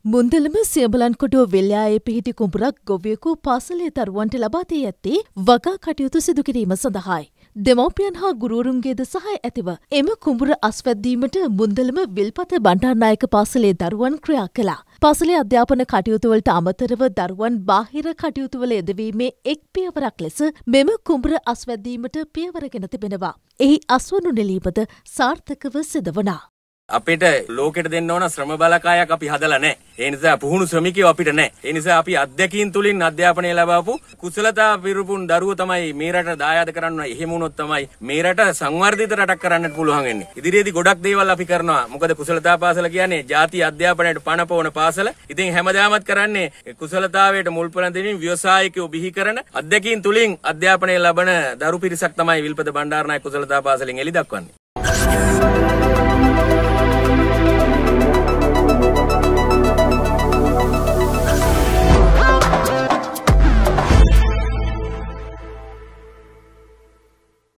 මුන්දලම සියඹලන්කොටුව වෙල්යායේ පිහිටි කුඹුරක් ගොවියෙකු පාසලේ දරුවන්ට ලබා දී ඇත්තේ වගා කටයුතු සිදු කිරීම සඳහායි. දෙමව්පියන් හා ගුරුවරුන්ගේද සහාය ඇතිව එම කුඹුර අස්වැද්දීමට මුන්දලම විල්පත බණ්ඩාරනායක පාසලේ දරුවන් ක්‍රියා කළා. පාසලේ අධ්‍යාපන කටයුතුවලට අමතරව දරුවන් බාහිර කටයුතුවල යෙදවීමේ එක් පියවරක් ලෙස මෙම කුඹුර අස්වැද්දීමට පියවරගෙන තිබෙනවා. එහි අස්වනු නෙලීමද සාර්ථකව සිදුවනා. අපිට ලෝකෙට දෙන්න ඕන ශ්‍රම බලකායක් අපි හදලා නැහැ. ඒ නිසා පුහුණු ශ්‍රමිකයෝ අපිට නැහැ. ඒ නිසා අපි අධ්‍යක්ීන් තුලින් අධ්‍යාපනය ලබාපු කුසලතා පිරුපුන් දරුවෝ තමයි මේ රට දායාද කරන්න ඕන. එහෙම වුණොත් තමයි මේ රට සංවර්ධිත රටක් කරන්නට පුළුවන් වෙන්නේ. ඉදිරියේදී ගොඩක් දේවල් අපි කරනවා. මොකද කුසලතා පාසල කියන්නේ ජාතිය අධ්‍යාපනයට පණ පොවන පාසල. ඉතින් හැමදාමත් කරන්නේ කුසලතාවයට මුල්පොරන් දෙමින් ව්‍යවසායිකයෝ බිහි කරන අධ්‍යක්ීන් තුලින් අධ්‍යාපනය ලබන දරු පිරිසක් තමයි විල්පත බණ්ඩාරනායක කුසලතා පාසලෙන් එළි දක්වන්නේ.